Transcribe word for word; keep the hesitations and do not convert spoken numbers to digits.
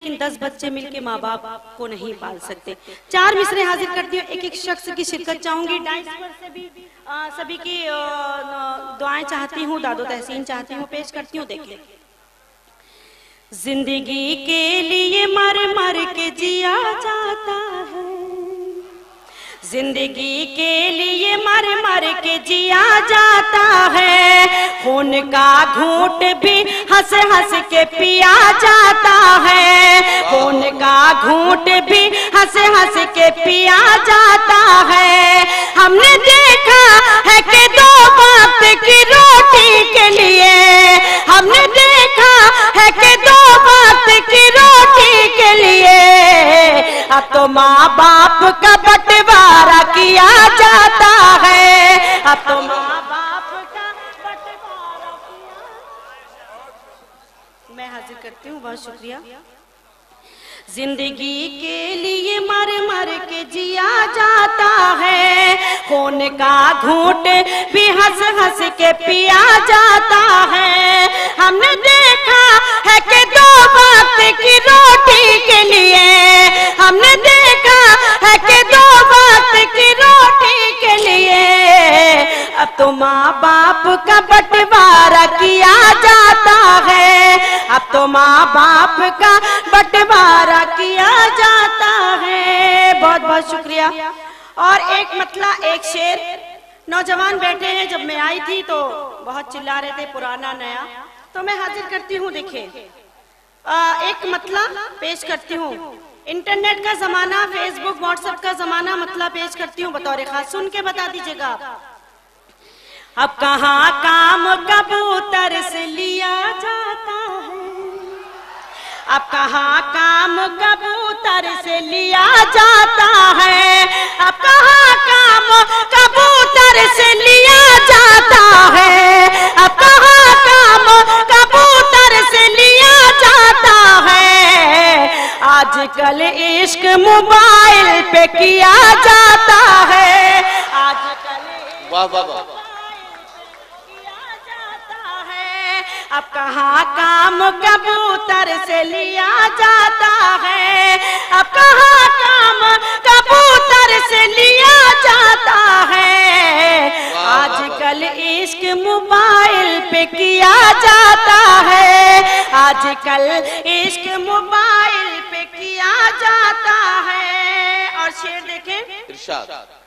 लेकिन दस बच्चे मिलके माँ बाप को नहीं पाल सकते। चार मिसरे हाजिर करती हूँ, एक एक शख्स की शिरकत चाहूंगी। डाइस पर से भी आ, सभी की दुआएं चाहती हूँ, दादो तहसीन चाहती हूँ, पेश करती हूँ। देखिए, जिंदगी के लिए मर मर के जिया जाता है, जिंदगी के लिए मर मर के जिया जाता है, खून का घूंट भी हंस हंस के पिया जाता है, खून का घूंट भी हंस हंस के पिया जाता है। हमने देखा है कि दो वक्त की रोटी के लिए, हमने देखा है कि दो वक्त की रोटी के लिए अब तो माँ बाप का बंटवारा किया जाता है, अब तो माँ बाप का बंटवारा किया। मैं हाजिर करती हूँ, बहुत शुक्रिया। जिंदगी के लिए मर मर के जिया जाता है, खून का घूंट भी हंस हंस के पिया जाता है। हमने देखा है कि दो वक्त की रोटी के लिए, हमने देखा है कि दो वक्त की रोटी के लिए अब तो माँ बाप का बंटवारा किया जाता है, अब तो माँ बाप का बंटवारा किया जाता है। बहुत बहुत शुक्रिया। और एक मतला एक शेर, नौजवान बैठे हैं, जब मैं आई थी तो बहुत चिल्ला रहे थे पुराना नया, तो मैं हाजिर करती हूँ। देखिए, एक मतला पेश करती हूँ। इंटरनेट का जमाना, फेसबुक व्हाट्सएप का जमाना, मतला पेश करती हूँ बतौर खास, सुन के बता दीजिएगा। अब कहाँ काम कबूतर से लिया जाता है, अब कहाँ काम कबूतर से लिया जाता है, अब कहाँ काम कबूतर से लिया जाता है, अब कहाँ काम कबूतर से लिया जाता है। आजकल इश्क मोबाइल पे किया जाता है, आजकल वाह वाह वाह अब कहाँ काम कबूतर से लिया जाता है, अब कहाँ काम कबूतर से लिया जाता है। आजकल इश्क मोबाइल पे किया जाता है, आजकल इश्क मोबाइल पे किया जाता है। और शेर देखें, इरशाद।